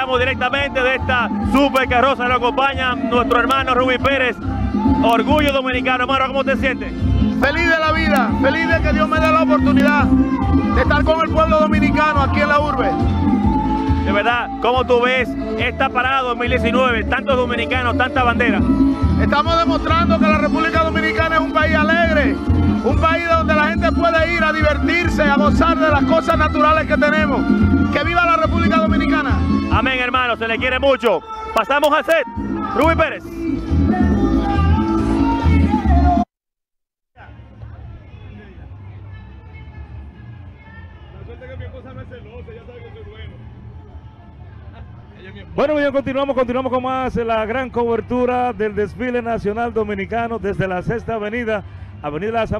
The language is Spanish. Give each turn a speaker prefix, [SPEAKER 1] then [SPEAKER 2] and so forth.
[SPEAKER 1] estamos directamente de esta super carroza, nos acompaña nuestro hermano Rubí Pérez, orgullo dominicano. Hermano, ¿cómo te sientes?
[SPEAKER 2] Feliz de la vida, feliz de que Dios me dé la oportunidad de estar con el pueblo dominicano aquí en la urbe.
[SPEAKER 1] De verdad, ¿cómo tú ves esta parada 2019? Tantos dominicanos, tanta bandera.
[SPEAKER 2] Estamos demostrando que la República Dominicana es un país alegre, un país donde la gente puede ir a divertirse, a gozar de las cosas naturales que tenemos. ¡Que viva la República Dominicana!
[SPEAKER 1] Amén, hermano, se le quiere mucho. Pasamos al set. Rubí Pérez.
[SPEAKER 3] Bueno, bien, continuamos con más la gran cobertura del desfile nacional dominicano desde la Sexta Avenida, Avenida San